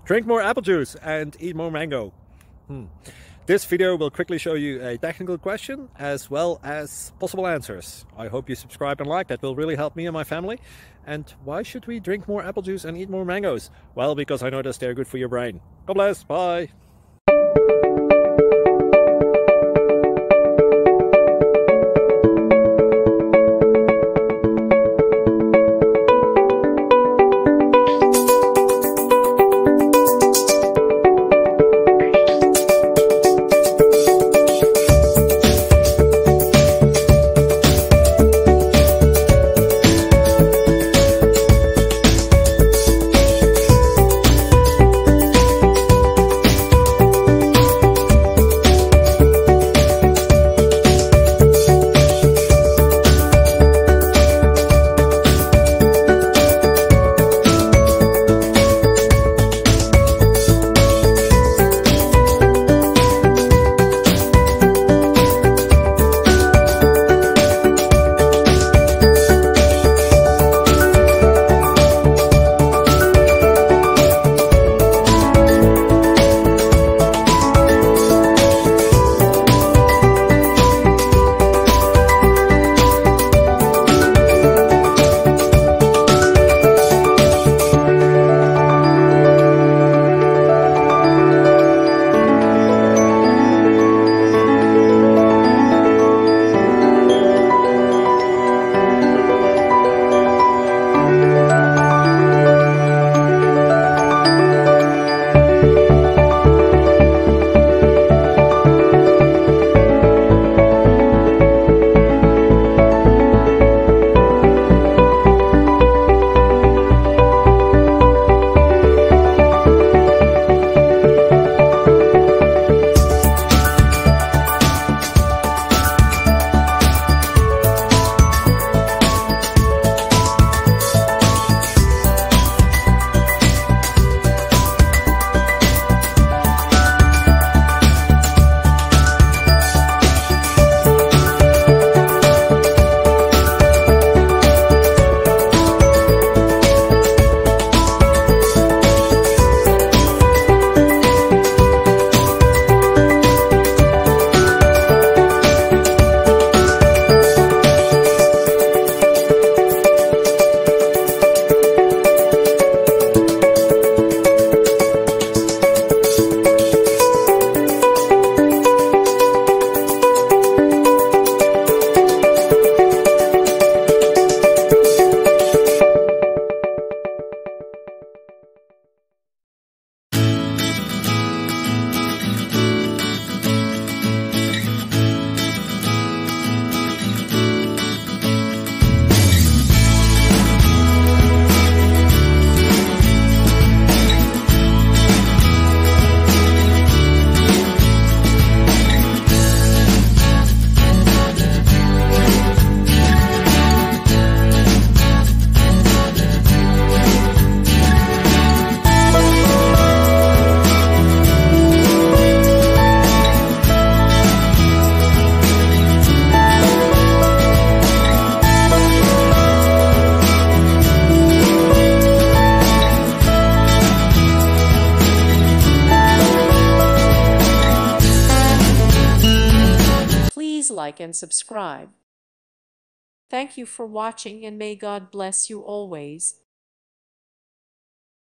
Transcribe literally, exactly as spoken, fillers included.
Drink more apple juice and eat more mango. Hmm. This video will quickly show you a technical question as well as possible answers. I hope you subscribe and like, that will really help me and my family. And why should we drink more apple juice and eat more mangoes? Well, because I noticed they're good for your brain. God bless, bye. Please like and subscribe. Thank you for watching, and may God bless you always.